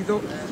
subito.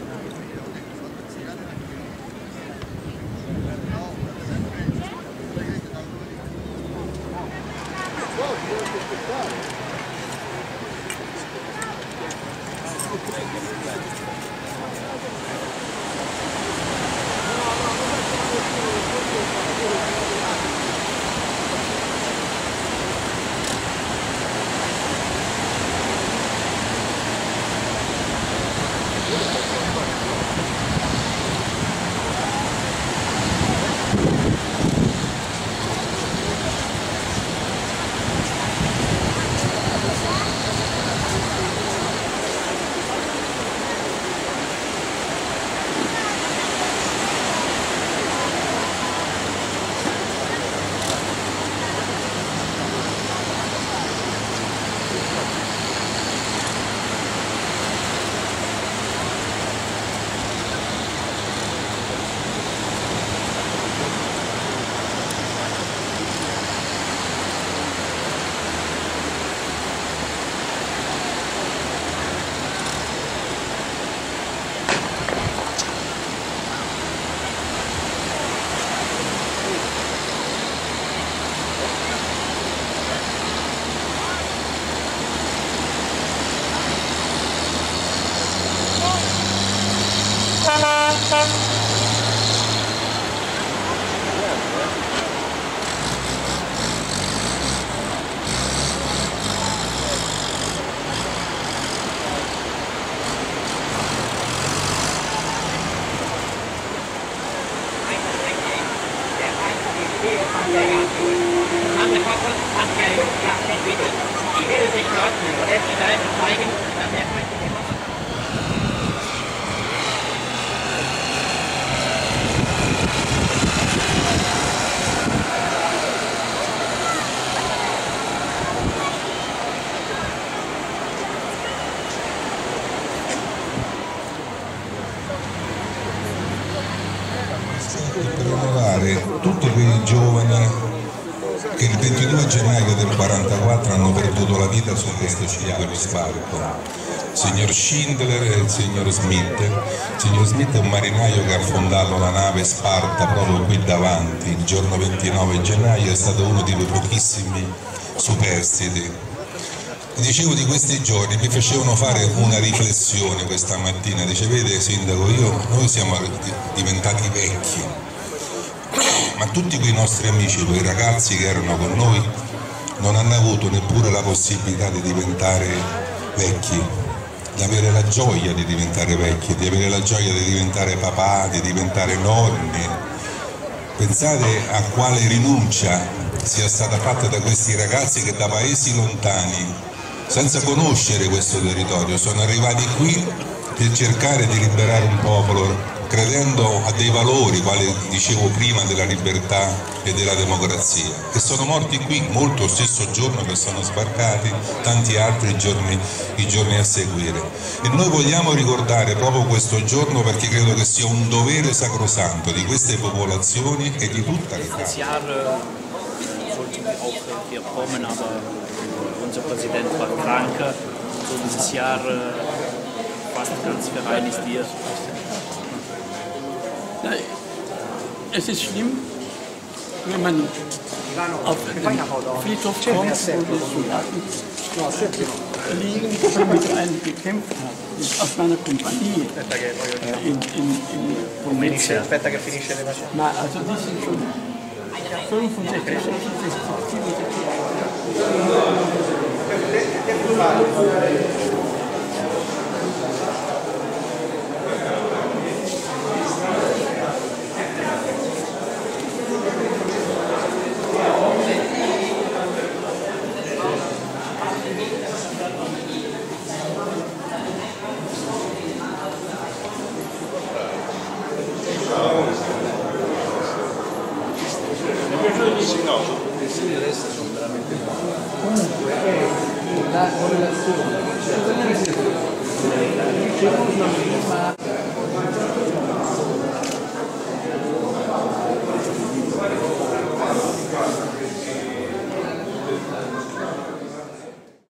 Per onorare tutti quei giovani che il 22 gennaio del 1944 hanno perduto la vita su questo cielo di sbarco, il signor Schindler e il signor Smith. Il signor Smith è un marinaio che ha affondato la nave Sparta proprio qui davanti il giorno 29 gennaio, è stato uno dei pochissimi superstiti. Dicevo di questi giorni, mi facevano fare una riflessione questa mattina, dice: vede sindaco, noi siamo diventati vecchi, ma tutti quei nostri amici, quei ragazzi che erano con noi non hanno avuto neppure la possibilità di diventare vecchi, di avere la gioia di diventare vecchi, di avere la gioia di diventare papà, di diventare nonni. Pensate a quale rinuncia sia stata fatta da questi ragazzi che da paesi lontani, senza conoscere questo territorio, sono arrivati qui per cercare di liberare un popolo, credendo a dei valori, quali dicevo prima, della libertà e della democrazia, e sono morti qui molto lo stesso giorno che sono sbarcati, tanti altri i giorni a seguire. E noi vogliamo ricordare proprio questo giorno perché credo che sia un dovere sacrosanto di queste popolazioni e di tutta l'Italia. Unser Präsident war krank, so dieses Jahr fast der ganze Verein ist hier. Es ist schlimm, wenn man auf den Friedhof kommt, wo die Soldaten liegen, mit einem gekämpft hat, aus meiner Kompanie in Pomezia. Ma also die sind schon 65, 66, 67. Sono veramente comunque la correlazione